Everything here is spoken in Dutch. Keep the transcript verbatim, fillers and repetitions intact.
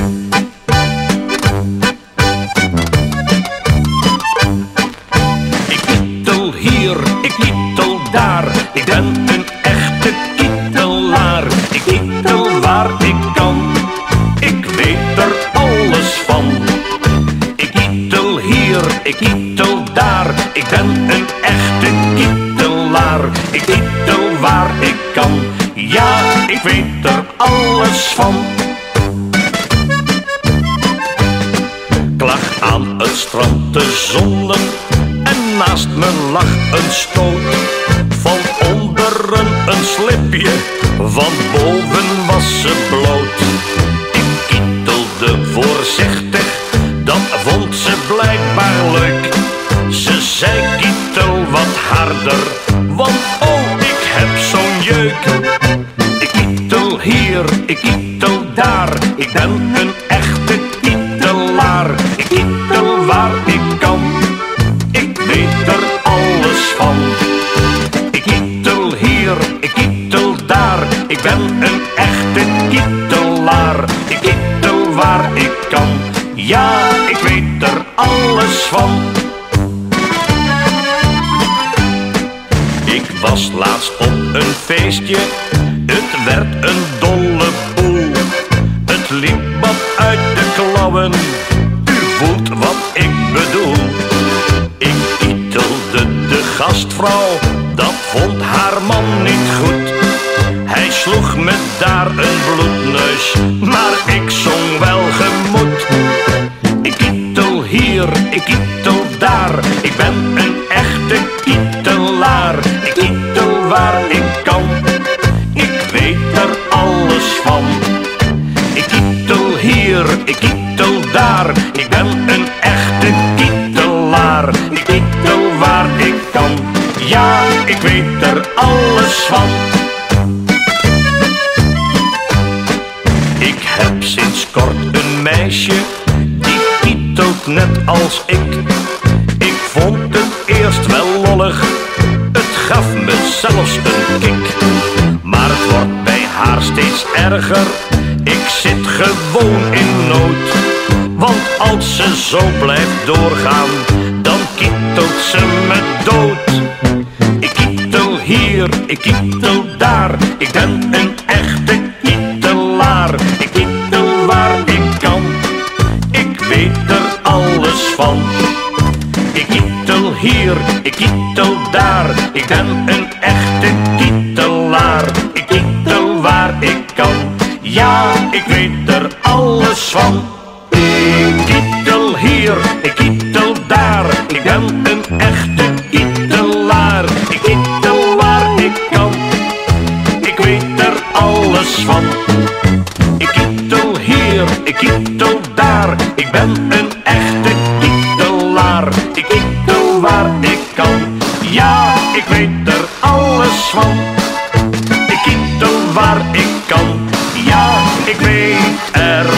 Ik kietel hier, ik kietel daar, ik ben een echte kietelaar. Ik kietel waar ik kan, ik weet er alles van. Ik kietel hier, ik kietel daar, ik ben een echte kietelaar. Ik kietel waar ik kan, ja, ik weet er alles van. Ik lag aan het strand te zonnen en naast me lag een stoot. Van onderen een slipje, van boven was ze bloot. Ik kietelde voorzichtig, dat vond ze blijkbaar leuk. Ze zei kietel wat harder, want oh, ik heb zo'n jeuk. Ik kietel hier, ik kietel daar, ik ben een echte kietelaar. Ik kietel waar ik kan, ik weet er alles van. Ik kietel hier, ik kietel daar, ik ben een echte kietelaar. Ik kietel waar ik kan, ja, ik weet er alles van. Ik was laatst op een feestje, het werd een dolle boel. Het liep wat uit de klauwen, u voelt wat ik bedoel. Ik kietelde de gastvrouw, dat vond haar man niet goed. Hij sloeg me daar een bloedneus, maar ik zong wel gemoed. Ik kietel hier, ik kietel daar, ik ben een echte kietelaar. Ik kietel waar ik kan, ik weet er alles van. Ik kietel hier, ik kietel daar, ik ben een echte kietelaar. Ik kietel waar ik kan, ja, ik weet er alles van. Ik heb sinds kort een meisje, die kietelt net als ik. Ik vond het eerst wel lollig, het gaf me zelfs een kick. Maar het wordt bij haar steeds erger, ik zit gewoon in nood. Want als ze zo blijft doorgaan, dan kietelt ze me dood. Ik kietel hier, ik kietel daar, ik ben een echte kietelaar. Ik kietel waar ik kan, ik weet er alles van. Ik kietel hier, ik kietel daar, ik ben een echte kietelaar. Ik kietel waar ik kan, ja, ik weet er alles van. Ik kietel hier, ik kietel daar, ik ben een echte kietelaar. Ik kietel waar ik kan, ik weet er alles van. Ik kietel hier, ik kietel daar, ik ben een echte kietelaar. Ik kietel waar ik kan, ja, ik weet er alles van. Ik kietel waar ik kan, ja, ik weet er